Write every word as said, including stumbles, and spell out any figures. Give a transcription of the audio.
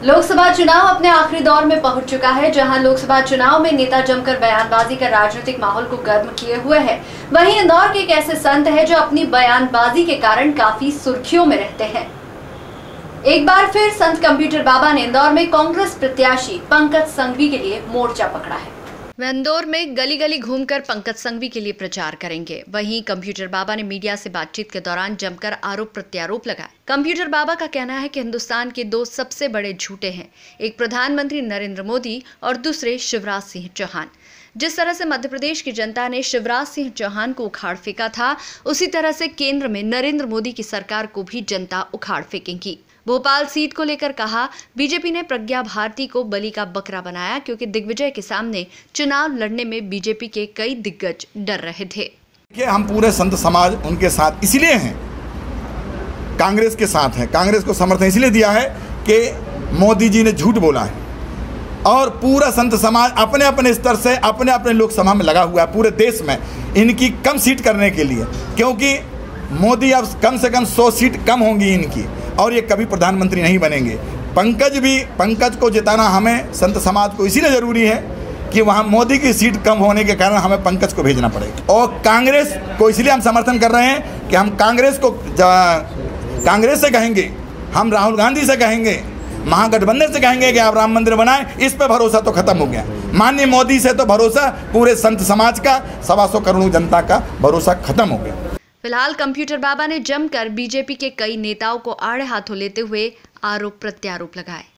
लोकसभा चुनाव अपने आखिरी दौर में पहुंच चुका है। जहां लोकसभा चुनाव में नेता जमकर बयानबाजी कर राजनीतिक माहौल को गर्म किए हुए हैं, वहीं इंदौर के एक ऐसे संत हैं जो अपनी बयानबाजी के कारण काफी सुर्खियों में रहते हैं। एक बार फिर संत कंप्यूटर बाबा ने इंदौर में कांग्रेस प्रत्याशी पंकज संघवी के लिए मोर्चा पकड़ा है। वह इंदौर में गली गली घूमकर पंकज संघवी के लिए प्रचार करेंगे। वहीं कंप्यूटर बाबा ने मीडिया से बातचीत के दौरान जमकर आरोप प्रत्यारोप लगाए। कंप्यूटर बाबा का कहना है कि हिंदुस्तान के दो सबसे बड़े झूठे हैं, एक प्रधानमंत्री नरेंद्र मोदी और दूसरे शिवराज सिंह चौहान। जिस तरह से मध्य प्रदेश की जनता ने शिवराज सिंह चौहान को उखाड़ फेंका था, उसी तरह से केंद्र में नरेंद्र मोदी की सरकार को भी जनता उखाड़ फेंकेगी। भोपाल सीट को लेकर कहा, बीजेपी ने प्रज्ञा भारती को बलि का बकरा बनाया क्योंकि दिग्विजय के सामने चुनाव लड़ने में बीजेपी के कई दिग्गज डर रहे थे। हम पूरे संत समाज उनके साथ इसलिए हैं, कांग्रेस के साथ हैं। कांग्रेस को समर्थन इसलिए दिया है कि मोदी जी ने झूठ बोला है और पूरा संत समाज अपने अपने स्तर से अपने अपने लोकसभा में लगा हुआ है पूरे देश में इनकी कम सीट करने के लिए, क्योंकि मोदी अब कम से कम सौ सीट कम होंगी इनकी और ये कभी प्रधानमंत्री नहीं बनेंगे। पंकज भी पंकज को जिताना हमें संत समाज को इसीलिए ज़रूरी है कि वहाँ मोदी की सीट कम होने के कारण हमें पंकज को भेजना पड़ेगा। और कांग्रेस को इसलिए हम समर्थन कर रहे हैं कि हम कांग्रेस को कांग्रेस से कहेंगे, हम राहुल गांधी से कहेंगे, महागठबंधन से कहेंगे कि आप राम मंदिर बनाएं। इस पे भरोसा तो खत्म हो गया। माननीय मोदी से तो भरोसा पूरे संत समाज का, सवा सौ करोड़ जनता का भरोसा खत्म हो गया। फिलहाल कंप्यूटर बाबा ने जमकर बीजेपी के कई नेताओं को आड़े हाथों लेते हुए आरोप प्रत्यारोप लगाए।